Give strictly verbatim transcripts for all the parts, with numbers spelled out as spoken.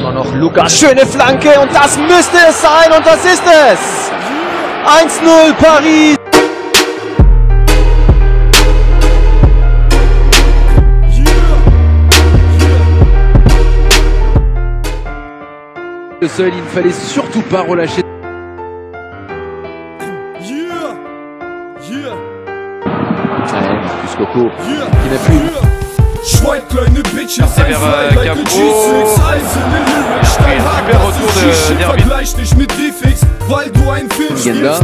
immer noch Lukas. Schöne Flanke und das müsste es sein und das ist es. eins null Paris. Le seul, il ne fallait surtout pas relâcher. Yeah. Yeah. Ouais, plus Coco, qui n'a plus. C'est vers euh, Capro. Après, super retour de Hervin. Ongenda.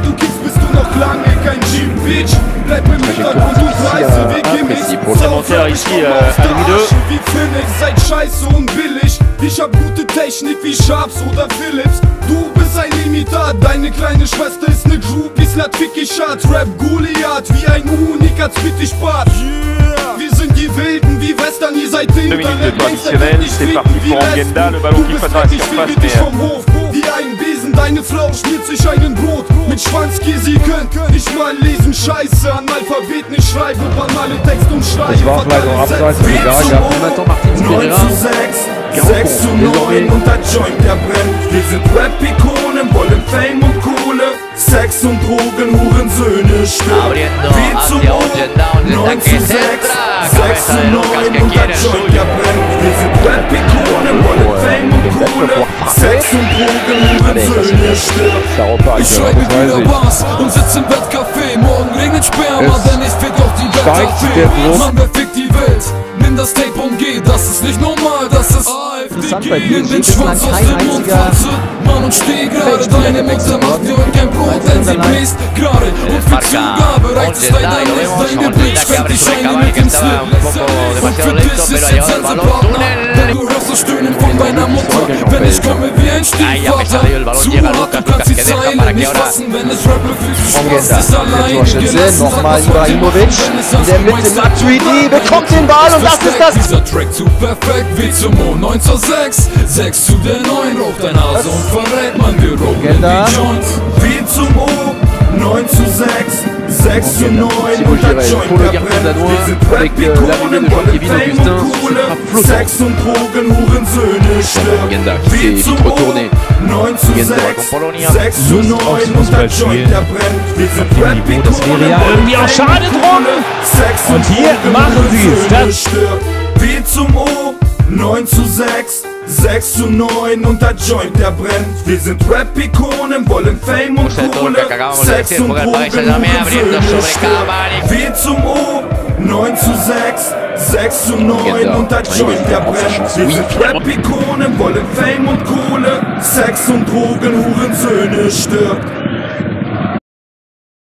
Supplémentaire ici euh, à Louis deux. Ich hab gute Technik wie Sharps oder Philips. Du bist ein Imitat, deine kleine Schwester ist ne Groupie, slut fick ich Schatz. Rap Goliath, wie ein Unikat, spit ich Bart. Yeah. Wir sind die Wilden wie Western, ihr seid Deux minutes de traditionnel, c'est parti pour Ongenda, le ballon qui passe dans la surface, mais euh... wie ein Besen, deine Frau schmiert sich einen Brot mit Schwanzkäse, könnt nicht mal lesen, Scheiße, Analphabet nicht schreiben, banale Text und schreiben. sechs zu neun und der Joint, der brennt. Wir sind Rap-Ikonen, wollen Fame und Kohle. Sex und Drogen, Hurensöhne stimmt. Wie zum neun zu sechs, sechs zu neun und der Joint, der brennt. Wir sind Rap-Ikonen, wollen Fame und Kohle. Sex und Drogen, Hurensöhne stimmt. Ich schreibe wieder Bars und sitz im Bettcafé. Morgen regnet Sperma, denn ich fick doch die Welt auf. Mann, wer fickt die Welt? Nimm das Tape und geh, das ist nicht normal, das ist A F D G. Nimm den Schwanz aus dem Mund, Fotze, Mann, und steh gerade. Deine Mutter macht dir kein Brot, denn sie bläst gerade. Und für Zugabe reicht es leider nicht. Deine Blick fängt die Scheine mit dem Slip. Und für dich ist jetzt unser Partner. Denn du hörst das Stöhnen von deiner Mutter. Wenn ich komme wie ein Stiefvater. Zu hart, du kannst die Zeile nicht fassen. Wenn es Rapper fühlt, du Spaß ist allein. Nochmal Ibrahimovic, der mit dem Matuidi bekommt den Ball und das ist das. Dieser Track zu perfekt wie zum O. neun zu sechs, sechs zu der neun. Raucht dein Hase und verrät, man, wir rocken die Joints. Wie zum O, neun zu sechs, sechs zu neun und der Joint, der brennt. Wir sind Rap-Ikonen, wollen Fame und Kohle. Sex und Drogen, Hurensöhne stirbt. Wie zum O, neun zu sechs, sechs zu neun und der Joint, der brennt. Wir sind Rap-Ikonen, das wäre ja irgendwie auch schade drum. Und hier machen sie es. Wie zum O, neun zu sechs, sechs zu neun und der Joint, der brennt. Wir sind Rap-Ikonen, wollen Fame und Kohle. Sex und Drogen, Hurensöhne stirbt. Wie zum O, neun zu sechs, sechs zu neun und der Joint, der brennt. Wir sind Rap-Ikonen, wollen Fame und Kohle. Sex und Drogen, Hurensöhne stirbt.